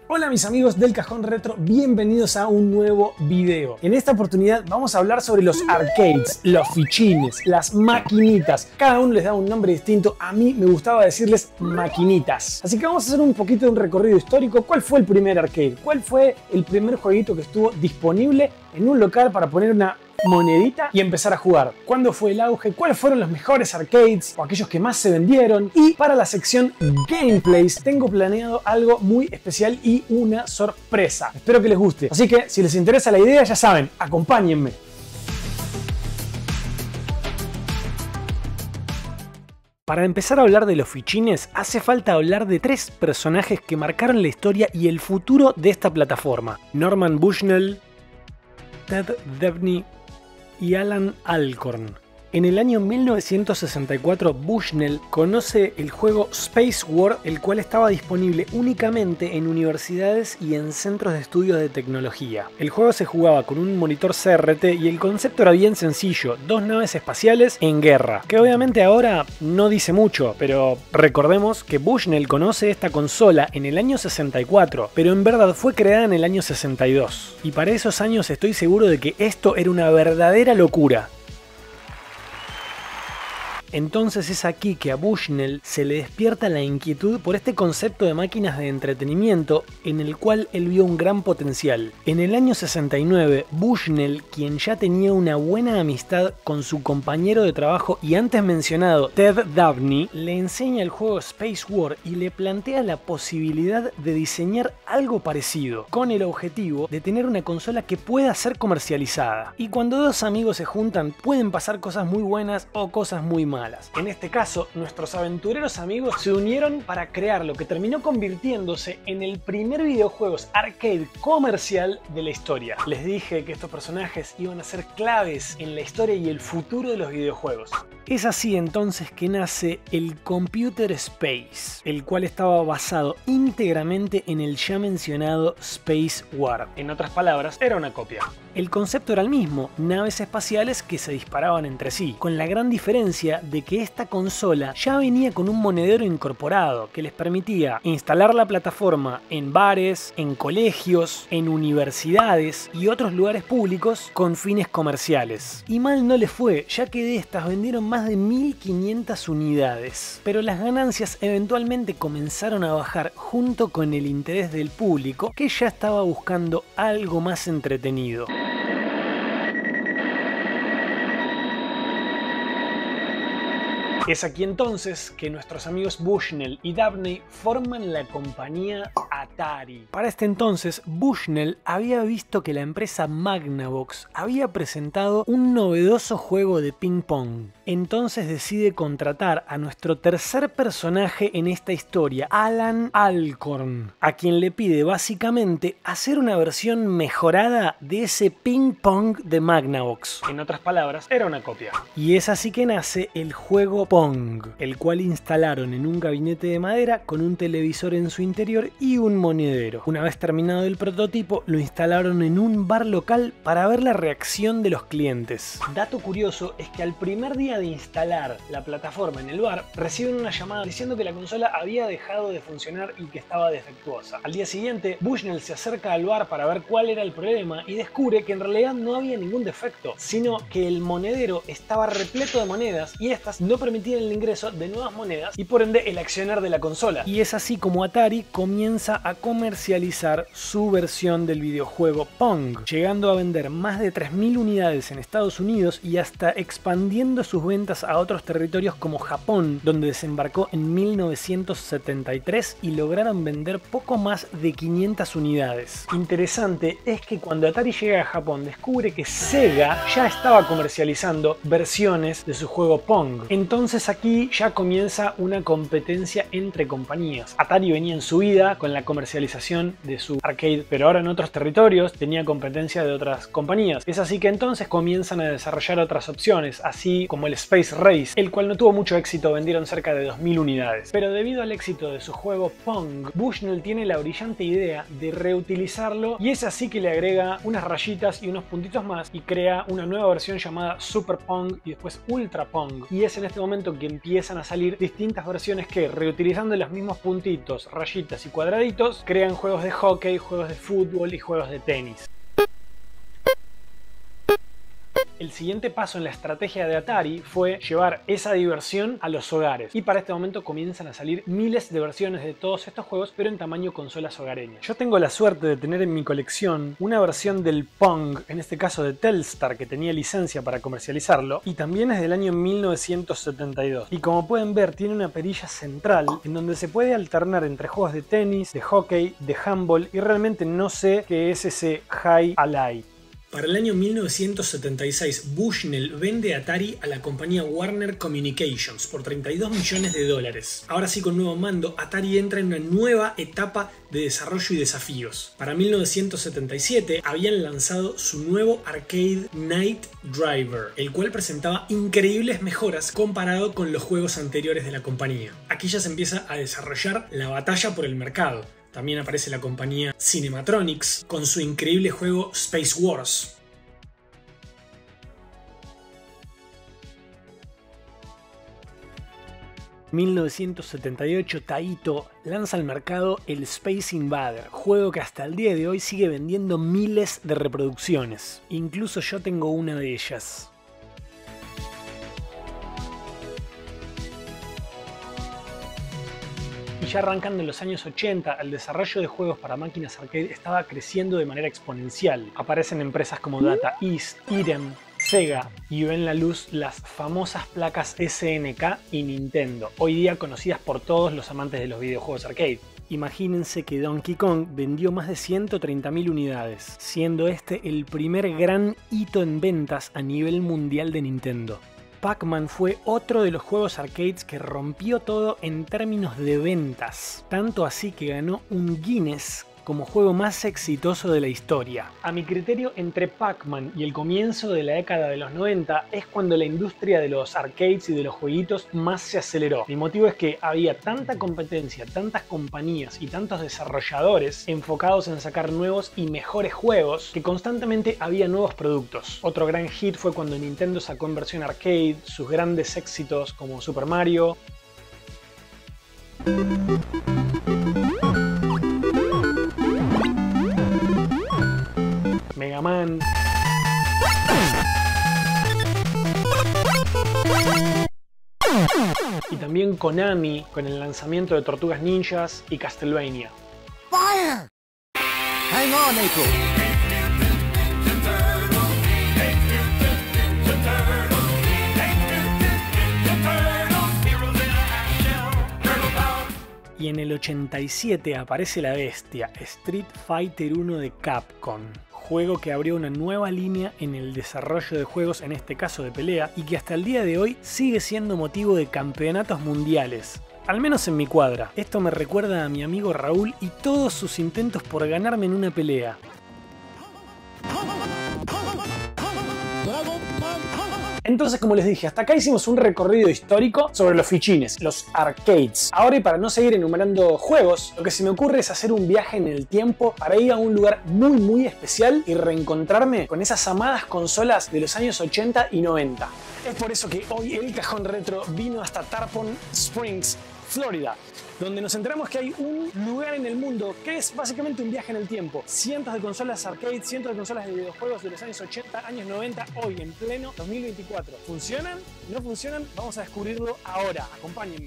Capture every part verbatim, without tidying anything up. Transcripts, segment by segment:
Hola mis amigos del Cajón Retro, bienvenidos a un nuevo video. En esta oportunidad vamos a hablar sobre los arcades, los fichines, las maquinitas. Cada uno les da un nombre distinto, a mí me gustaba decirles maquinitas. Así que vamos a hacer un poquito de un recorrido histórico. ¿Cuál fue el primer arcade? ¿Cuál fue el primer jueguito que estuvo disponible en un local para poner una monedita y empezar a jugar? ¿Cuándo fue el auge? ¿Cuáles fueron los mejores arcades o aquellos que más se vendieron? Y para la sección Gameplays tengo planeado algo muy especial y una sorpresa. Espero que les guste. Así que si les interesa la idea, ya saben, acompáñenme. Para empezar a hablar de los fichines, hace falta hablar de tres personajes que marcaron la historia y el futuro de esta plataforma: Norman Bushnell, Ted Dabney y Alan Alcorn. En el año mil novecientos sesenta y cuatro, Bushnell conoce el juego Space War, el cual estaba disponible únicamente en universidades y en centros de estudios de tecnología. El juego se jugaba con un monitor C R T y el concepto era bien sencillo: dos naves espaciales en guerra, que obviamente ahora no dice mucho, pero recordemos que Bushnell conoce esta consola en el año sesenta y cuatro, pero en verdad fue creada en el año sesenta y dos, y para esos años estoy seguro de que esto era una verdadera locura. Entonces es aquí que a Bushnell se le despierta la inquietud por este concepto de máquinas de entretenimiento en el cual él vio un gran potencial. En el año sesenta y nueve, Bushnell, quien ya tenía una buena amistad con su compañero de trabajo y antes mencionado Ted Dabney, le enseña el juego Space War y le plantea la posibilidad de diseñar algo parecido, con el objetivo de tener una consola que pueda ser comercializada. Y cuando dos amigos se juntan, pueden pasar cosas muy buenas o cosas muy malas. En este caso, nuestros aventureros amigos se unieron para crear lo que terminó convirtiéndose en el primer videojuegos arcade comercial de la historia. Les dije que estos personajes iban a ser claves en la historia y el futuro de los videojuegos. Es así entonces que nace el Computer Space, el cual estaba basado íntegramente en el ya mencionado Space War. En otras palabras, era una copia. El concepto era el mismo: naves espaciales que se disparaban entre sí, con la gran diferencia de que esta consola ya venía con un monedero incorporado que les permitía instalar la plataforma en bares, en colegios, en universidades y otros lugares públicos con fines comerciales. Y mal no les fue, ya que de estas vendieron más de mil quinientas unidades. Pero las ganancias eventualmente comenzaron a bajar junto con el interés del público, que ya estaba buscando algo más entretenido. Es aquí entonces que nuestros amigos Bushnell y Dabney forman la compañía Atari. Para este entonces, Bushnell había visto que la empresa Magnavox había presentado un novedoso juego de ping pong. Entonces decide contratar a nuestro tercer personaje en esta historia, Alan Alcorn, a quien le pide básicamente hacer una versión mejorada de ese ping pong de Magnavox. En otras palabras, era una copia. Y es así que nace el juego Pong, el cual instalaron en un gabinete de madera con un televisor en su interior y un monedero. Una vez terminado el prototipo, lo instalaron en un bar local para ver la reacción de los clientes. Dato curioso es que al primer día de instalar la plataforma en el bar, reciben una llamada diciendo que la consola había dejado de funcionar y que estaba defectuosa. Al día siguiente, Bushnell se acerca al bar para ver cuál era el problema y descubre que en realidad no había ningún defecto, sino que el monedero estaba repleto de monedas y estas no permitían el ingreso de nuevas monedas y por ende el accionar de la consola. Y es así como Atari comienza a comercializar su versión del videojuego Pong, llegando a vender más de tres mil unidades en Estados Unidos y hasta expandiendo sus ventas a otros territorios como Japón, donde desembarcó en mil novecientos setenta y tres y lograron vender poco más de quinientas unidades. Interesante es que cuando Atari llega a Japón descubre que Sega ya estaba comercializando versiones de su juego Pong. Entonces aquí ya comienza una competencia entre compañías. Atari venía en su vida con la comercialización de su arcade, pero ahora en otros territorios tenía competencia de otras compañías. Es así que entonces comienzan a desarrollar otras opciones, así como el Space Race, el cual no tuvo mucho éxito, vendieron cerca de dos mil unidades. Pero debido al éxito de su juego Pong, Bushnell tiene la brillante idea de reutilizarlo y es así que le agrega unas rayitas y unos puntitos más y crea una nueva versión llamada Super Pong y después Ultra Pong. Y es en este momento que empiezan a salir distintas versiones que, reutilizando los mismos puntitos, rayitas y cuadraditos, jueguitos, crean juegos de hockey, juegos de fútbol y juegos de tenis. El siguiente paso en la estrategia de Atari fue llevar esa diversión a los hogares, y para este momento comienzan a salir miles de versiones de todos estos juegos, pero en tamaño consolas hogareñas. Yo tengo la suerte de tener en mi colección una versión del Pong, en este caso de Telstar, que tenía licencia para comercializarlo, y también es del año mil novecientos setenta y dos. Y como pueden ver, tiene una perilla central en donde se puede alternar entre juegos de tenis, de hockey, de handball, y realmente no sé qué es ese High Ally. Para el año mil novecientos setenta y seis, Bushnell vende Atari a la compañía Warner Communications por treinta y dos millones de dólares. Ahora sí, con nuevo mando, Atari entra en una nueva etapa de desarrollo y desafíos. Para mil novecientos setenta y siete habían lanzado su nuevo arcade Night Driver, el cual presentaba increíbles mejoras comparado con los juegos anteriores de la compañía. Aquí ya se empieza a desarrollar la batalla por el mercado. También aparece la compañía Cinematronics con su increíble juego Space Wars. mil novecientos setenta y ocho, Taito lanza al mercado el Space Invader, juego que hasta el día de hoy sigue vendiendo miles de reproducciones. Incluso yo tengo una de ellas. Y ya arrancando en los años ochenta, el desarrollo de juegos para máquinas arcade estaba creciendo de manera exponencial. Aparecen empresas como Data East, Irem, Sega, y ven la luz las famosas placas S N K y Nintendo, hoy día conocidas por todos los amantes de los videojuegos arcade. Imagínense que Donkey Kong vendió más de ciento treinta mil unidades, siendo este el primer gran hito en ventas a nivel mundial de Nintendo. Pac-Man fue otro de los juegos arcades que rompió todo en términos de ventas, tanto así que ganó un Guinness como juego más exitoso de la historia. A mi criterio, entre Pac-Man y el comienzo de la década de los noventa es cuando la industria de los arcades y de los jueguitos más se aceleró. Mi motivo es que había tanta competencia, tantas compañías y tantos desarrolladores enfocados en sacar nuevos y mejores juegos que constantemente había nuevos productos. Otro gran hit fue cuando Nintendo sacó en versión arcade sus grandes éxitos como Super Mario, Mega Man, y también Konami con el lanzamiento de Tortugas Ninjas y Castlevania. Fire! Hang on, April. Y en el ochenta y siete aparece la bestia, Street Fighter uno de Capcom, juego que abrió una nueva línea en el desarrollo de juegos, en este caso de pelea, y que hasta el día de hoy sigue siendo motivo de campeonatos mundiales. Al menos en mi cuadra. Esto me recuerda a mi amigo Raúl y todos sus intentos por ganarme en una pelea. Entonces, como les dije, hasta acá hicimos un recorrido histórico sobre los fichines, los arcades. Ahora, y para no seguir enumerando juegos, lo que se me ocurre es hacer un viaje en el tiempo para ir a un lugar muy muy especial y reencontrarme con esas amadas consolas de los años ochenta y noventa. Es por eso que hoy el Cajón Retro vino hasta Tarpon Springs, Florida, donde nos enteramos que hay un lugar en el mundo que es básicamente un viaje en el tiempo. Cientos de consolas arcade, cientos de consolas de videojuegos de los años ochenta, años noventa, hoy en pleno dos mil veinticuatro. ¿Funcionan? ¿No funcionan? Vamos a descubrirlo ahora. Acompáñenme.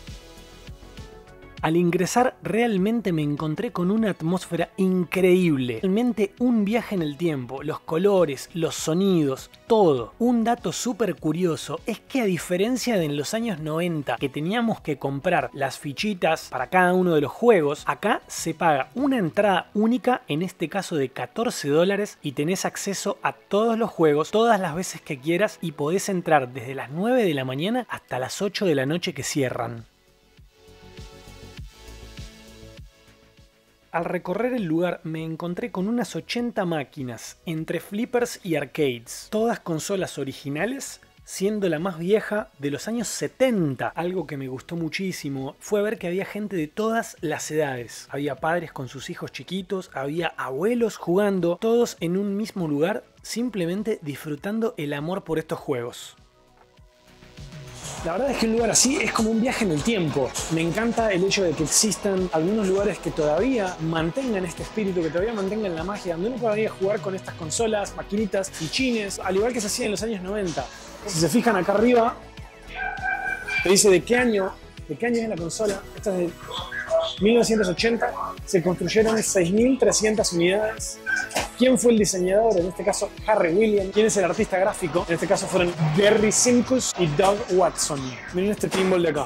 Al ingresar realmente me encontré con una atmósfera increíble. Realmente un viaje en el tiempo, los colores, los sonidos, todo. Un dato súper curioso es que a diferencia de en los años noventa que teníamos que comprar las fichitas para cada uno de los juegos, acá se paga una entrada única, en este caso de catorce dólares, y tenés acceso a todos los juegos todas las veces que quieras y podés entrar desde las nueve de la mañana hasta las ocho de la noche que cierran. Al recorrer el lugar me encontré con unas ochenta máquinas, entre flippers y arcades, todas consolas originales, siendo la más vieja de los años setenta. Algo que me gustó muchísimo fue ver que había gente de todas las edades. Había padres con sus hijos chiquitos, había abuelos jugando, todos en un mismo lugar, simplemente disfrutando el amor por estos juegos. La verdad es que un lugar así es como un viaje en el tiempo. Me encanta el hecho de que existan algunos lugares que todavía mantengan este espíritu, que todavía mantengan la magia, donde uno podría jugar con estas consolas, maquinitas, fichines, al igual que se hacía en los años noventa. Si se fijan acá arriba, te dice de qué año, de qué año es la consola. Esta es de mil novecientos ochenta, se construyeron seis mil trescientas unidades. ¿Quién fue el diseñador? En este caso, Harry Williams. ¿Quién es el artista gráfico? En este caso fueron Gary Simkus y Doug Watson. Miren este pinball de acá.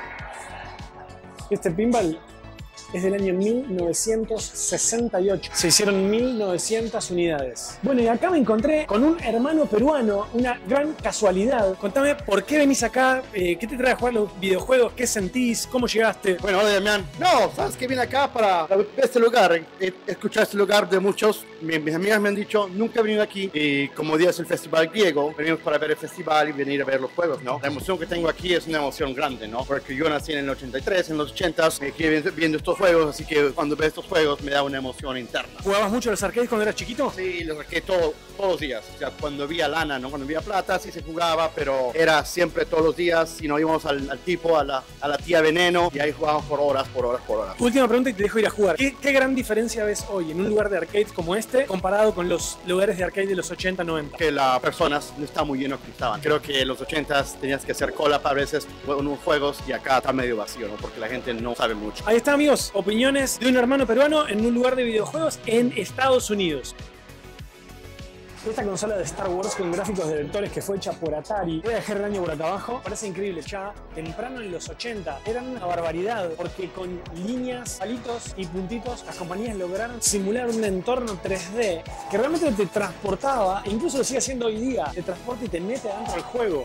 Este pinball es del año mil novecientos sesenta y ocho. Se hicieron mil novecientas unidades. Bueno, y acá me encontré con un hermano peruano, una gran casualidad. Contame, ¿por qué venís acá? Eh, ¿Qué te trae a jugar los videojuegos? ¿Qué sentís? ¿Cómo llegaste? Bueno, hola Damián. No, sabes que vine acá para ver este lugar. He escuchado este lugar de muchos. Mis, mis amigas me han dicho, nunca he venido aquí. Y como día es el festival griego, venimos para ver el festival y venir a ver los juegos, ¿no? La emoción que tengo aquí es una emoción grande, ¿no? Porque yo nací en el ochenta y tres, en los ochentas, me quedé viendo estos juegos, así que cuando veo estos juegos me da una emoción interna. ¿Jugabas mucho a los arcades cuando eras chiquito? Sí, los arcades todo, todos los días. O sea, cuando había lana, ¿no? Cuando había plata, sí se jugaba, pero era siempre todos los días. Y nos íbamos al, al tipo, a la, a la tía Veneno, y ahí jugábamos por horas, por horas, por horas. Última pregunta y te dejo ir a jugar. ¿Qué, qué gran diferencia ves hoy en un lugar de arcades como este comparado con los lugares de arcade de los ochenta, noventa? Que las personas no están muy llenos que estaban. Creo que en los ochentas tenías que hacer cola para veces en unos juegos y acá está medio vacío, ¿no? Porque la gente no sabe mucho. Ahí está, amigos, opiniones de un hermano peruano en un lugar de videojuegos en Estados Unidos. Esta consola de Star Wars con gráficos de vectores que fue hecha por Atari. Voy a dejar el año por acá abajo. Parece increíble. Ya temprano en los ochenta eran una barbaridad porque con líneas, palitos y puntitos las compañías lograron simular un entorno tres D que realmente te transportaba, e incluso lo sigue haciendo hoy día, te transporta y te mete adentro del juego.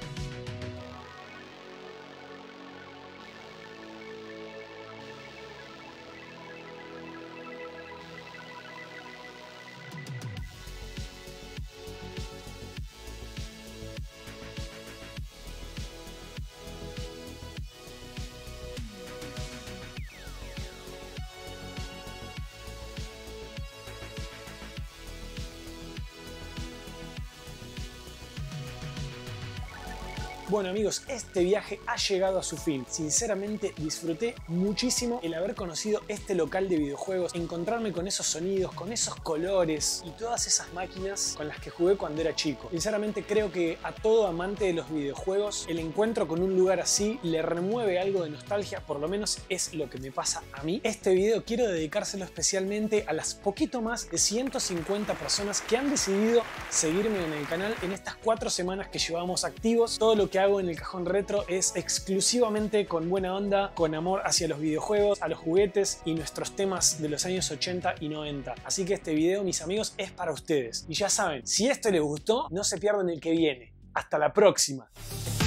Bueno amigos, este viaje ha llegado a su fin. Sinceramente disfruté muchísimo el haber conocido este local de videojuegos, encontrarme con esos sonidos, con esos colores y todas esas máquinas con las que jugué cuando era chico. Sinceramente creo que a todo amante de los videojuegos el encuentro con un lugar así le remueve algo de nostalgia, por lo menos es lo que me pasa a mí. Este video quiero dedicárselo especialmente a las poquito más de ciento cincuenta personas que han decidido seguirme en el canal en estas cuatro semanas que llevamos activos. Todo lo que hago en el Cajón Retro es exclusivamente con buena onda, con amor hacia los videojuegos, a los juguetes y nuestros temas de los años ochenta y noventa. Así que este video, mis amigos, es para ustedes. Y ya saben, si esto les gustó, no se pierdan el que viene. Hasta la próxima.